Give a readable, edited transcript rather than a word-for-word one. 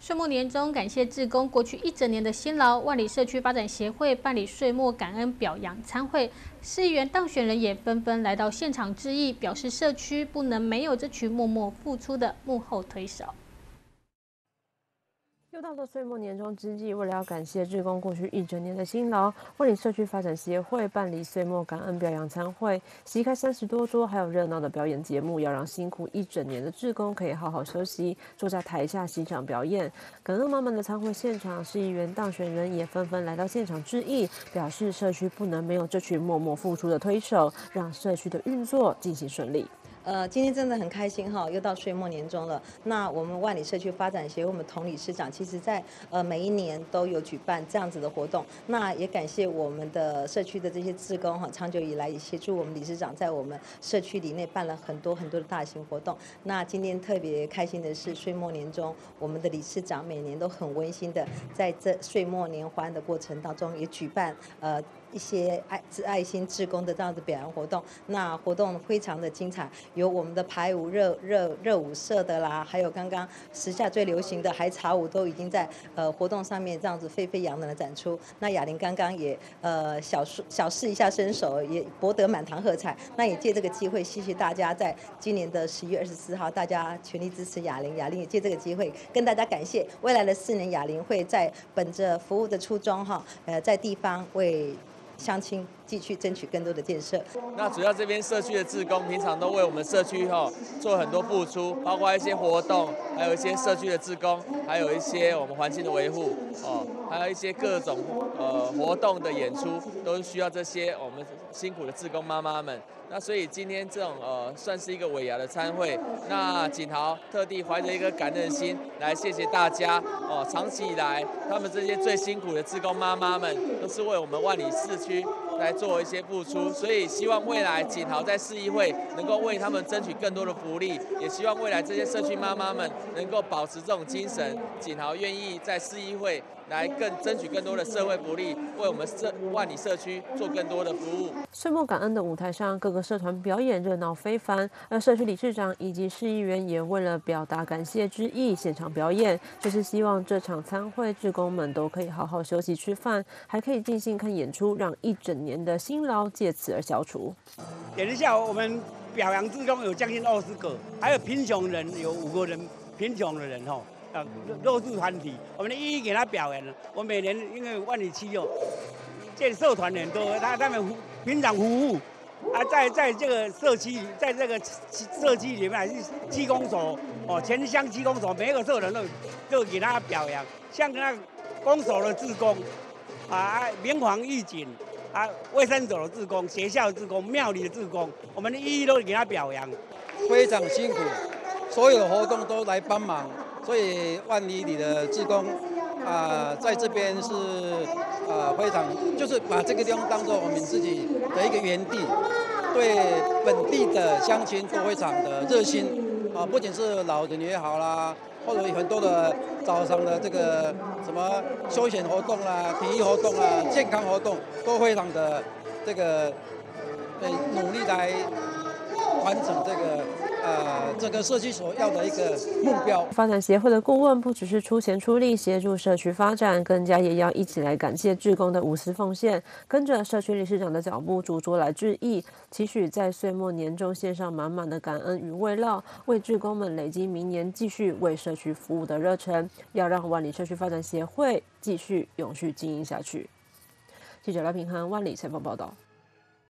岁末年终，感谢志工过去一整年的辛劳。万里社区发展协会办理岁末感恩表扬餐会，市议员当选人也纷纷来到现场致意，表示社区不能没有这群默默付出的幕后推手。 又到了岁末年终之际，为了要感谢志工过去一整年的辛劳，万里社区发展协会办理岁末感恩表扬餐会，席开30多桌，还有热闹的表演节目，要让辛苦一整年的志工可以好好休息，坐在台下欣赏表演。感恩满满的餐会现场，市议员当选人也纷纷来到现场致意，表示社区不能没有这群默默付出的推手，让社区的运作进行顺利。 今天真的很开心哈，又到岁末年终了。那我们万里社区发展协会，我们童理事长，其实在每一年都有举办这样子的活动。那也感谢我们的社区的这些志工哈，长久以来也协助我们理事长在我们社区里内办了很多的大型活动。那今天特别开心的是，岁末年终，我们的理事长每年都很温馨的在这岁末年欢的过程当中，也举办一些爱心志工的这样的表扬活动。那活动非常的精彩。有我们的排舞热舞社的啦，还有刚刚时下最流行的海草舞，都已经在活动上面这样子沸沸扬扬的展出。那雅玲刚刚也小试一下身手，也博得满堂喝彩。那也借这个机会，谢谢大家在今年的10月24号，大家全力支持雅玲。雅玲也借这个机会跟大家感谢，未来的4年，雅玲会在本着服务的初衷哈，在地方为乡亲继续争取更多的建设。 那主要这边社区的志工平常都为我们社区做很多付出，包括一些活动，还有一些社区的志工，还有一些我们环境的维护还有一些各种活动的演出，都需要这些我们辛苦的志工妈妈们。那所以今天这种算是一个尾牙的餐会，那景豪特地怀着一个感恩心来谢谢大家长期以来他们这些最辛苦的志工妈妈们，都是为我们万里市区来做一些付出，所以希望未来景豪在市议会能够为他们争取更多的福利，也希望未来这些社区妈妈们能够保持这种精神，景豪愿意在市议会来争取更多的社会福利，为我们万里社区做更多的服务。 岁末感恩的舞台上，各个社团表演热闹非凡，而社区理事长以及市议员也为了表达感谢之意，现场表演，就是希望这场餐会志工们都可以好好休息吃饭，还可以尽兴看演出，让一整年的辛劳借此而消除。 点一下，我们表扬志工有将近20个，还有贫穷人有5个人，贫穷的人弱势团体，我们一一给他表扬了。我每年因为万里区建社团很多，他们平常服务在这个社区，在这个社区里面还是区公所全乡区公所每一个社团都给他表扬，像那公所的志工民防预警卫生所的志工、学校的志工、庙里的志工，我们一一都给他表扬， 非常辛苦，所有的活动都来帮忙。所以万里里的志工在这边是非常，就是把这个地方当作我们自己的一个园地，对本地的乡亲都非常的热心不仅是老人也好啦，或者很多的早上的这个什么休闲活动啦、体育活动啦、健康活动，都非常的这个努力来完成这个社区所要的一个目标。 发展协会的顾问不只是出钱出力协助社区发展，更加也要一起来感谢志工的无私奉献，跟着社区理事长的脚步逐桌来致意，期许在岁末年终献上满满的感恩与慰劳，为志工们累积明年继续为社区服务的热忱，要让万里社区发展协会继续永续经营下去。记者赖平涵万里采访报道。